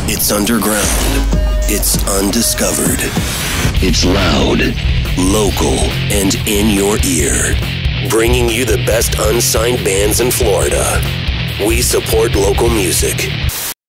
It's underground. It's undiscovered. It's loud, local, and in your ear. Bringing you the best unsigned bands in Florida. We support local music.